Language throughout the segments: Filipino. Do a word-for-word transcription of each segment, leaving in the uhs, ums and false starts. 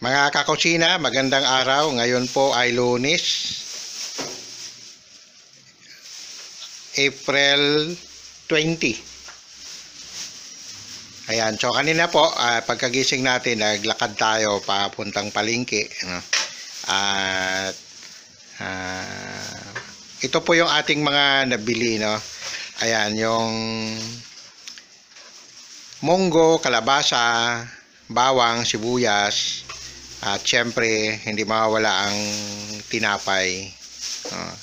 Mga kakusina, magandang araw. Ngayon po ay Lunes, April twenty. Ayan, so kanina po, uh, pagkagising natin, naglakad tayo papuntang palengke. No? At uh, ito po yung ating mga nabili. No? Ayan, yung munggo, kalabasa, bawang, sibuyas, at syempre hindi mawawala ang tinapay. Uh,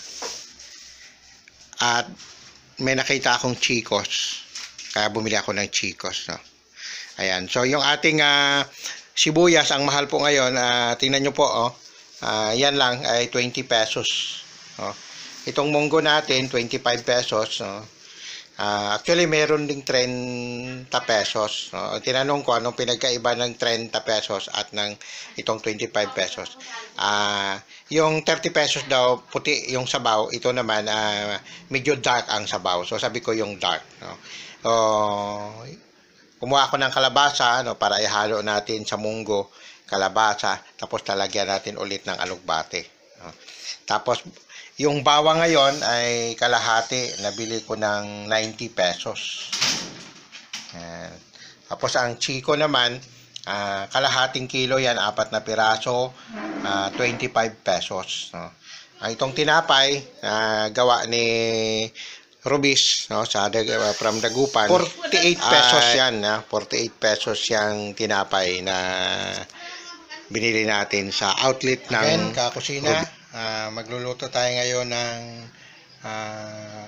at may nakita akong chicos, kaya bumili ako ng chicos. No? Ayan, so yung ating uh, sibuyas, ang mahal po ngayon, uh, tingnan nyo po, oh, uh, yan lang ay twenty pesos. Oh. Itong munggo natin, twenty-five pesos. Oh. Uh, actually, meron ding thirty pesos. No? Tinanong ko anong pinagkaiba ng thirty pesos at ng itong twenty-five pesos. Uh, yung thirty pesos daw, puti yung sabaw. Ito naman, uh, medyo dark ang sabaw. So, sabi ko yung dark. No? So, kumuha ako ng kalabasa, no, para ihalo natin sa munggo, kalabasa, tapos talagyan natin ulit ng alugbate. No? Tapos, yung bawang ngayon ay kalahati, nabili ko ng ninety pesos. Ayan. Tapos ang chiko naman, uh, kalahating kilo yan, apat na piraso, uh, twenty-five pesos. No? Uh, itong tinapay, uh, gawa ni Rubis, no, sa uh, from Dagupan, forty-eight pesos uh, yan. Uh, forty-eight pesos yung tinapay na binili natin sa outlet ng Again, kakusina. Uh, magluluto tayo ngayon ng uh,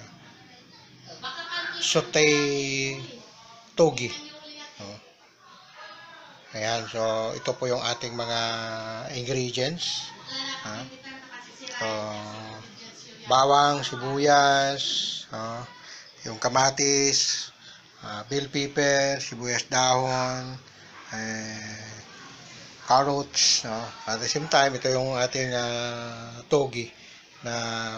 sauté togi. Oh. Ayan, so ito po yung ating mga ingredients. Uh, so, bawang, sibuyas, uh, yung kamatis, uh, bell pepper, sibuyas dahon, eh, carrots, no? At the same time, ito yung ating uh, togi na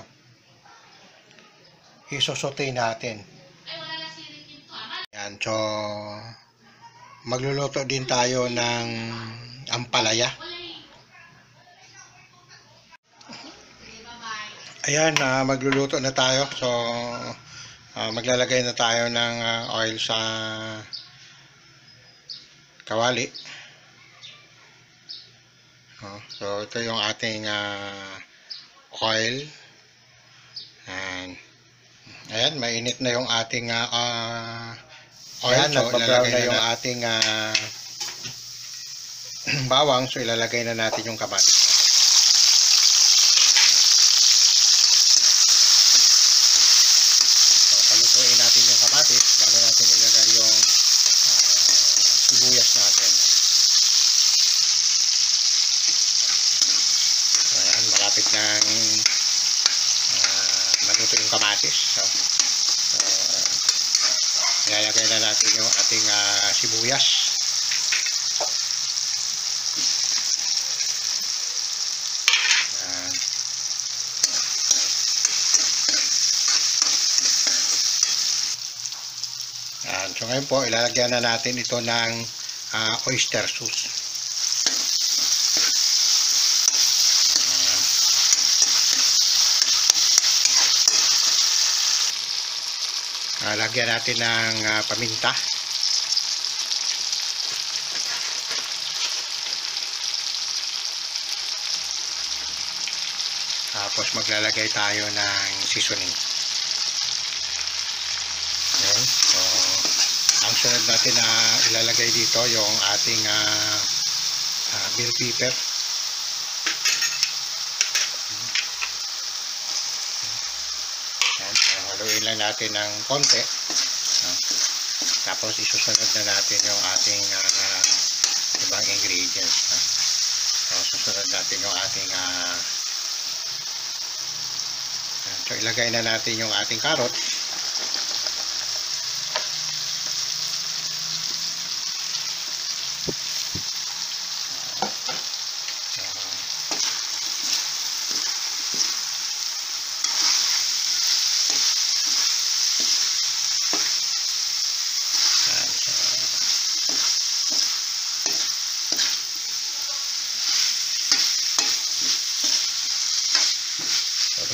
isosote natin. Yan, so magluluto din tayo ng ampalaya. Ayan, uh, magluluto na tayo. So uh, maglalagay na tayo ng uh, oil sa kawali. So, ito yung ating uh, oil. And, ayan, mainit na yung ating uh, uh, oil. Ayan, so, ilalagay na yung ating uh, bawang. So, ilalagay na natin yung kamatis. So, palutuin natin yung kamatis bago natin ilagay yung uh, sibuyas natin. Malapit ng uh, maluto yung kamatis. So, so, ilalagay na natin yung ating uh, sibuyas. Yan. Yan. So ngayon po, ilalagyan na natin ito ng uh, oyster sauce. Uh, lagyan natin ng uh, paminta. Tapos maglalagay tayo ng seasoning. Okay. So, ang sunod natin na uh, ilalagay dito yung ating uh, uh, bell pepper. Haluin lang natin ng konti. No? Tapos isusunod na natin yung ating uh, ibang ingredients. No? So, susunod natin yung ating uh, so, ilagay na natin yung ating carrot.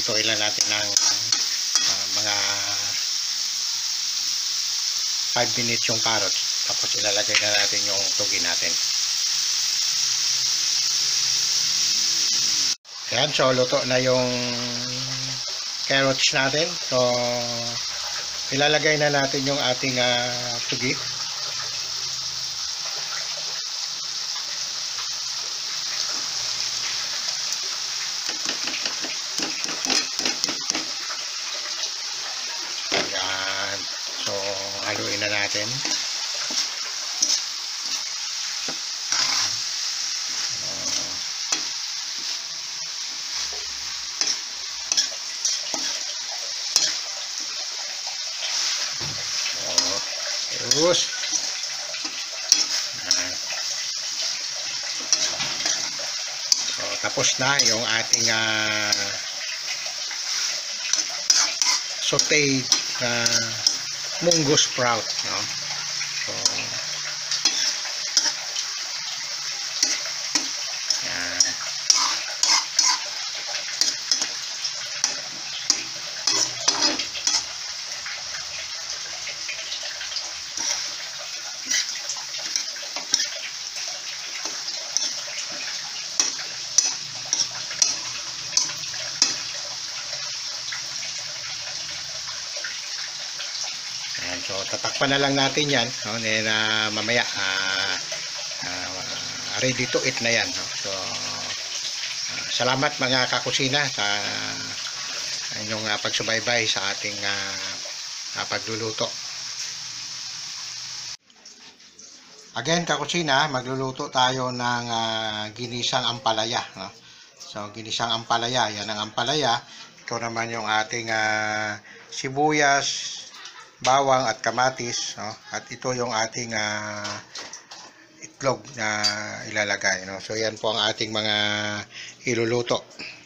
lutuin lang natin ng uh, mga five minutes yung carrots. Tapos ilalagay na natin yung tugi natin. Ayan, so luto na yung carrots natin. So ilalagay na natin yung ating uh, tugi. Ayan, so haluin na natin. Terus nah. So, tapos na yung ating uh, sauteed uh, munggo sprout, no? So yan. Ayan, so tatakpan na lang natin yan, no? Then, uh, mamaya uh, uh, ready to eat na yan, no? So uh, salamat mga kakusina sa inyong uh, pagsubaybay sa ating uh, uh, pagluluto. Again kakusina, magluluto tayo ng uh, ginisang ampalaya, no? So ginisang ampalaya, yan ang ampalaya. Ito naman yung ating uh, sibuyas, bawang at kamatis, no? At ito yung ating uh, itlog na ilalagay, no? So yan po ang ating mga iluluto.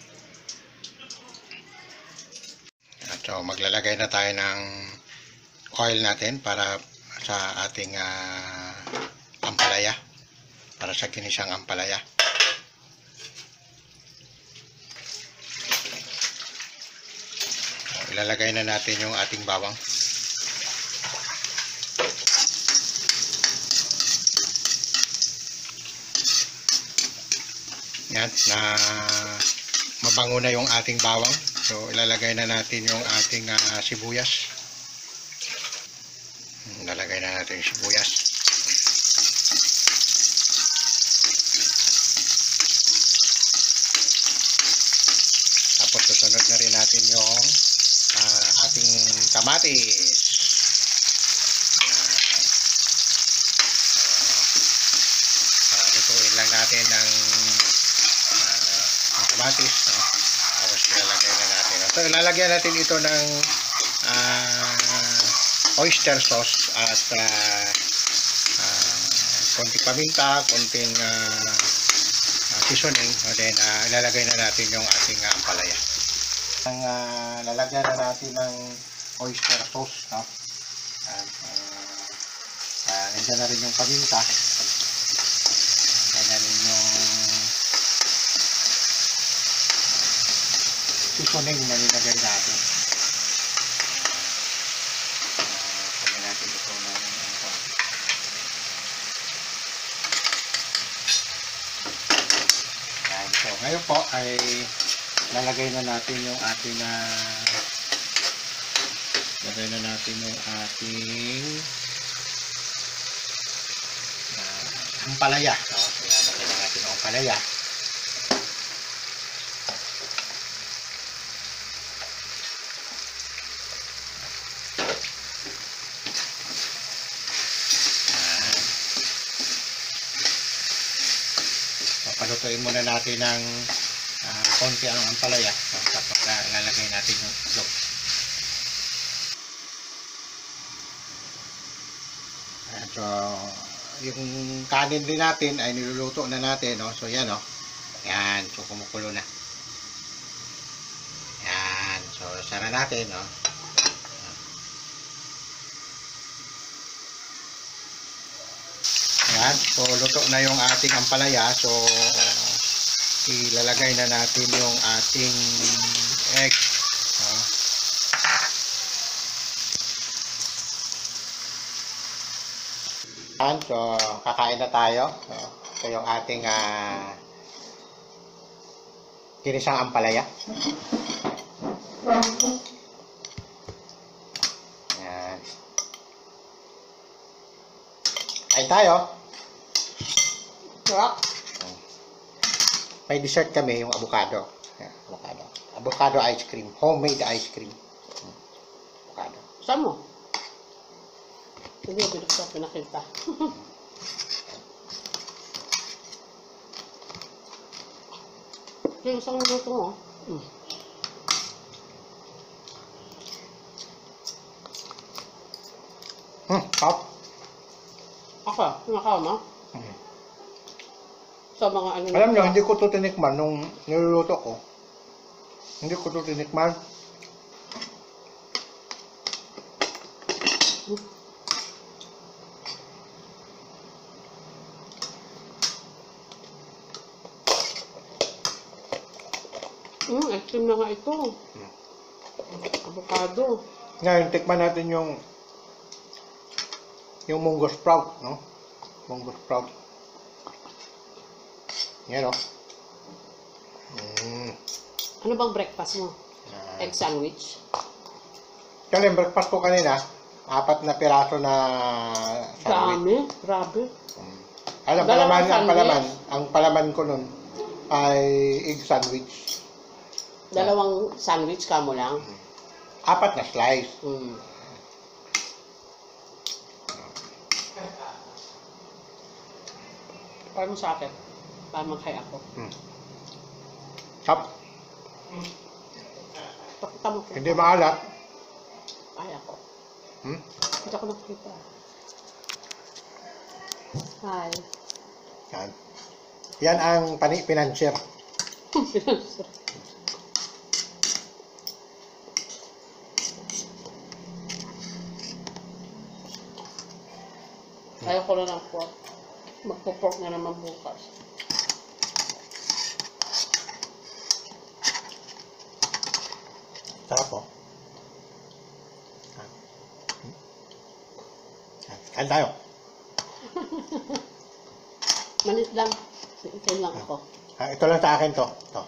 At so maglalagay na tayo ng oil natin para sa ating uh, ampalaya, para sa ginisang ampalaya. So, ilalagay na natin yung ating bawang. Yan, na mabango na yung ating bawang. So ilalagay na natin yung ating uh, sibuyas. Ilalagay na natin yung sibuyas. Tapos susunod na rin natin yung uh, ating kamatis. Uh, lutuin lang natin ng kamatis, no? Tapos ilalagay na natin. So ilalagay natin ito ng uh, oyster sauce at uh, uh, konting paminta, konting uh, uh, seasoning, and then uh, ilalagay na natin yung ating uh, ampalaya. Ang uh, lalagyan na natin ng oyster sauce, no? At uh, uh, nandiyan na rin yung paminta. Nandiyan na rin yung seasoning na nilagay natin. Kaya uh, natin ito na yan. So ngayon po ay lalagay na natin yung ating uh, lagay na natin yung ating uh, ampalaya. So, lagay na natin yung ampalaya. Palutuin muna natin ng uh, konti ang ampalaya, so, tapos uh, lalagay natin yung itlog. Ayan, so yung kanin din natin ay niluluto na natin, no? So yan, no? Yan, so kumukulo na. Yan, so sara natin, no? Ayan, so luto na yung ating ampalaya. So ilalagay na natin yung ating egg. Yan, so kakain na tayo. So, ito yung ating uh, ginisang ampalaya. Yan. Kain tayo. Sarap. May dessert kami, yung avocado. Yan, avocado. Avocado ice cream. Homemade ice cream. Avocado. Saan mo? Hindi, bilog sa pinakita. Yung isang minuto mo. Mm. Hmm, top. Ako, kumakaw mo? Hmm. Sa mga ano. Alam nyo, hindi ko ito tinikman nung niluluto ko. Hindi ko ito tinikman. Hmm, ice cream na nga ito. Hmm. Avocado. Ngayon, tikman natin yung yung munggo sprout, no? Munggo sprout. Yan, no? Mm. Ano bang breakfast mo? Uh, Egg sandwich? Kasi yung breakfast ko kanina, apat na piraso na sandwich. Dami. Grabe. Mm. Alam, Dalawang palaman, ang sandwich? palaman, ang palaman ko nun ay egg sandwich. Dalawang sandwich ka mo lang. Apat na slice. Hmm. Para mo sa akin. Para mag-hi ako. Mm. Tap. Pakita mo ko. Hindi maalat. Ay ako. Hmm? Hindi ako nakikita. Hi. Yan. Yan ang pani pinanser. Ayaw ko na ng pork. Magpo-pork na naman bukas. Sarap po. Kain tayo. Manit lang. Ito lang ako. Ah, ito lang sa akin to. To.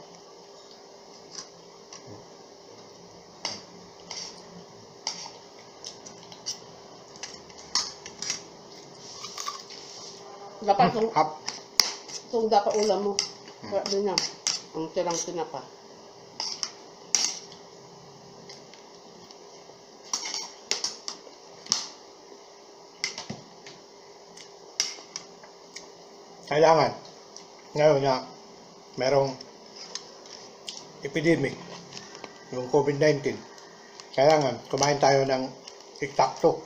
Dapat itong, Hap. itong dapat ulam mo. Kaya din yan. Ang tirang tinapa. Kailangan. Ngayon na merong epidemic, yung COVID nineteen. Kailangan kumain tayo ng eksakto.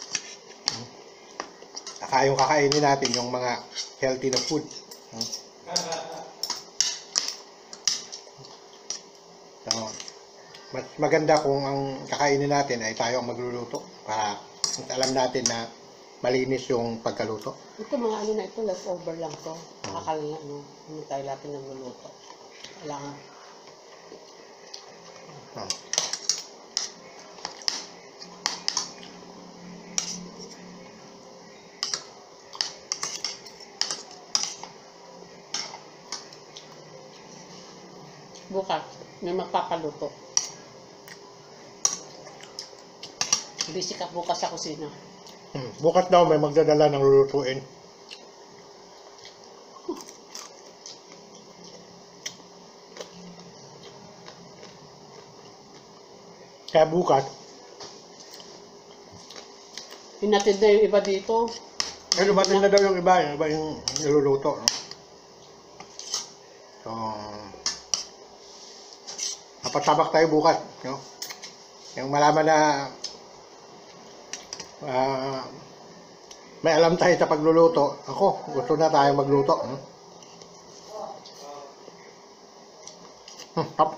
Saka yung kakainin natin yung mga healthy na food. So, mas maganda kung ang kakainin natin ay tayo ang magluluto para alam natin na malinis yung pagkaluto. Ito mga ano na ito, leftover lang to. Nakakala na ano, hindi tayo natin nagluluto. Kailangan. Hmm. Bukas, may magpapaluto. Busy ka bukas sa kusina. Hmm. Bukas daw may magdadala ng lulutuin. Kaya bukas, Hinatid na yung iba dito. eh lumating na daw yung iba, yung iba yung niluluto. No? So, napasabak tayo bukas. No? Yung malaman na uh, may alam tayo sa pagluluto. Ako, gusto na tayo magluto. Hmm? Hmm, hap.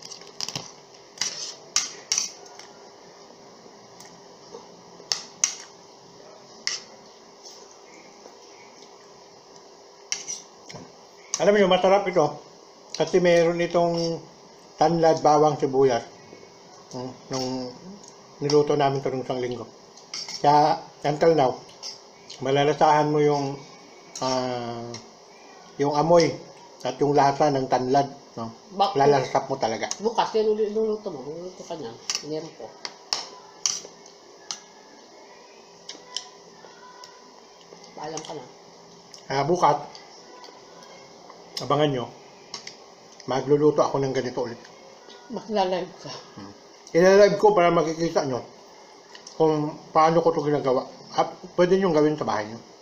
Alam niyo, masarap ito. Kasi meron itong tanlad, bawang, sibuyas. Hmm, nung niluto namin ito nung isang linggo. Kaya, until now, malalasahan mo yung ah, yung amoy at yung lasa ng tanlad, no? Bak- Lalasap mo talaga. Bukas, yan uli- luluto mo. Luluto ka niyan. Meron ko. Paalam ka na. Kaya bukas, abangan nyo, magluluto ako ng ganito ulit. Magla-live ka. Ilalive ko para makikita nyo kung paano ko ito ginagawa. At pwede nyo gawin sa bahay nyo.